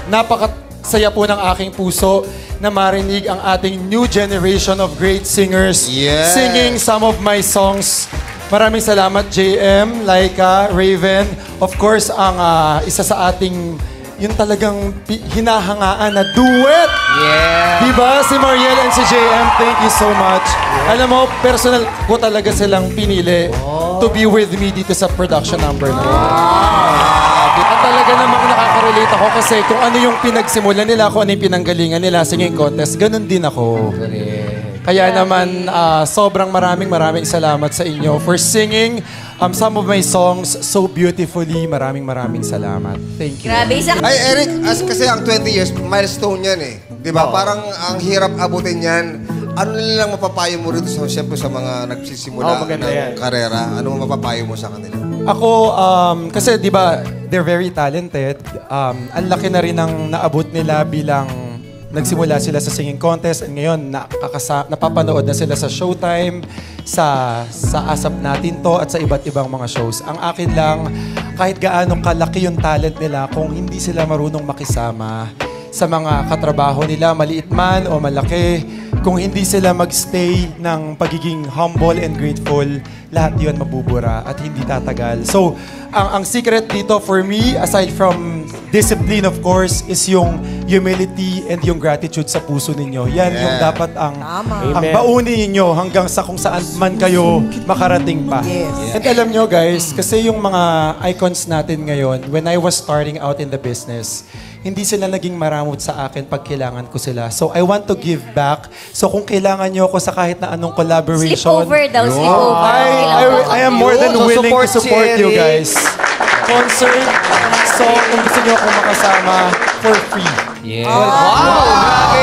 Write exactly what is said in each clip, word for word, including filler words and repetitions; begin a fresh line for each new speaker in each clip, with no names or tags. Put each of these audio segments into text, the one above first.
napakasaya po ng aking puso na marinig ang ating new generation of great singers
Yes.
singing some of my songs. Maraming salamat, J M, Laika, Raven. Of course, ang ah, isa sa ating yung talagang pi- hinahangaan na duet.
Yeah.
Diba? Si Mariel and si J M, thank you so much. Alam mo, personal ko talaga silang pinili to be with me dito sa production number na yun. At talaga namang nakaka-relate ako kasi kung ano yung pinagsimulan nila, kung ano yung pinanggalingan nila sa singing contest, ganun din ako. Kaya naman, ah, sobrang maraming maraming salamat sa inyo for singing um, some of my songs so beautifully. Maraming maraming salamat. Thank you.
Grabe, isa.
Ay, Eric, as, kasi ang twenty years, milestone yan eh. Di ba? Parang ang hirap abutin yan. Ano nilang mapapayo mo rito sa, siyempre, sa mga nagsisimula
Oh, maganda
ng
yan.
karera? Ano mapapayo mo sa kanila?
Ako, um, kasi di ba, they're very talented. Um, ang laki na rin ng naabot nila bilang nagsimula sila sa singing contest and ngayon nakakasa, napapanood na sila sa Showtime, sa, sa Asap Natin To at sa iba't ibang mga shows. Ang akin lang, kahit gaano kalaki yung talent nila, kung hindi sila marunong makisama sa mga katrabaho nila, maliit man o malaki, kung hindi sila magstay ng pagiging humble and grateful, lahat yun mabubura at hindi tatagal. So, ang, ang secret dito for me, aside from discipline of course, is yung humility and yung gratitude sa puso ninyo. Yan
Yeah.
yung dapat ang, ang
Amen.
baunin ninyo hanggang sa kung saan man kayo makarating pa. And alam nyo guys, kasi yung mga icons natin ngayon, when I was starting out in the business, hindi sila naging maramot sa akin pag kailangan ko sila. So, I want to give back. So, kung kailangan nyo ako sa kahit na anong collaboration,
Sleepover daw, sleepover.
I, I, I am more than
Yun,
willing to
support si
support you
Eric.
guys. Concert, so kung gusto nyo akong makasama, for free.
Yeah. Wow!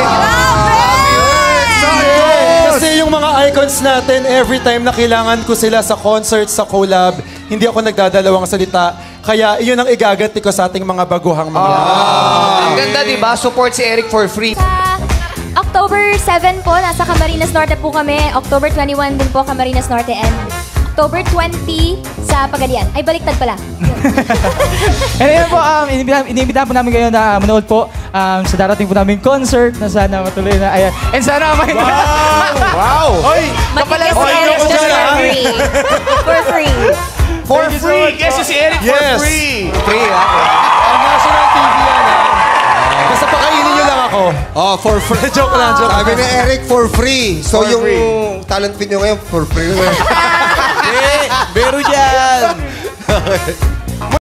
Kasi yung mga icons natin, every time na kailangan ko sila sa concert, sa collab, hindi ako nagdadalawang salita. Kaya iyon ang igaganti ko sa ating mga baguhang mga.
Ang ganda, di ba? Support si Eric for free.
Sa October seven po, nasa Camarines Norte po kami. October twenty-one din po, Camarines Norte. And October twenty sa Pagadian. Ay, baliktad pala.
And ayun po, um, inibitahan, inibitahan po namin kayo na manood po um, sa darating po namin concert na sana matuloy na. Ayan. And sana may...
Wow!
Oy!
Matigas
Oy,
si Eric
ayoko
just
dyan,
for
ah.
free. For free.
For free! Yes, si Eric
Yes.
for free! Free, ha?
Ang national T V yan, ha? Basta pakainin nyo lang ako.
Oh, for free.
Joke lang, joke
Sabi
lang.
ni Eric, for free. So,
For
yung
free.
talent video ngayon, for free.
Eh, meron yan!